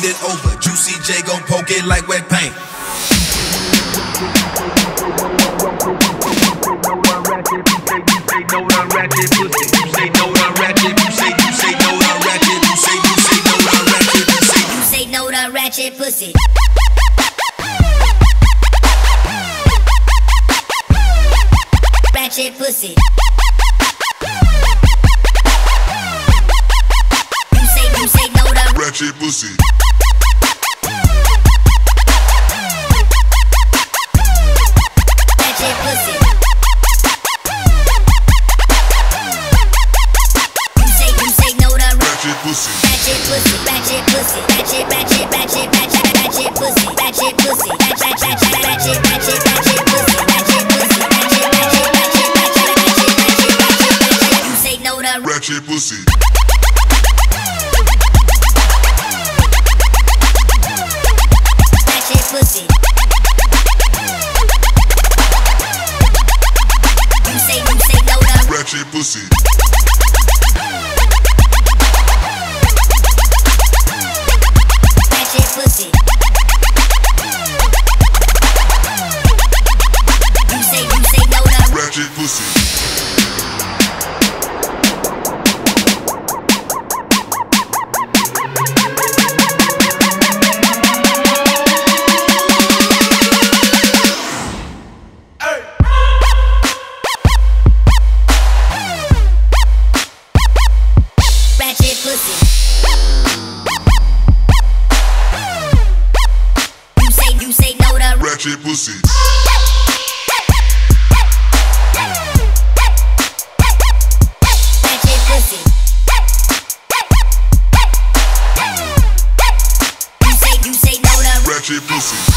it over. Juicy J gon' poke it like wet paint. No to ratchet pussy. You say no to ratchet. You say no to ratchet. You say no to ratchet. You say no to ratchet pussy. Ratchet pussy. You say no to ratchet pussy. Ratchet pussy. You say no to ratchet pussy. Ratchet pussy. Ratchet pussy. Ratchet ratchet ratchet ratchet ratchet pussy. Ratchet pussy. Ratchet ratchet ratchet ratchet ratchet pussy. Ratchet pussy. Ratchet ratchet ratchet ratchet ratchet. You say no to ratchet pussy. Ratchet pussy. You say no to ratchet pussy. Ratchet pussy. You say no to ratchet pussy. Ratchet pussy. You say no to ratchet pussy. Ratchet pussy. You say no to ratchet pussy.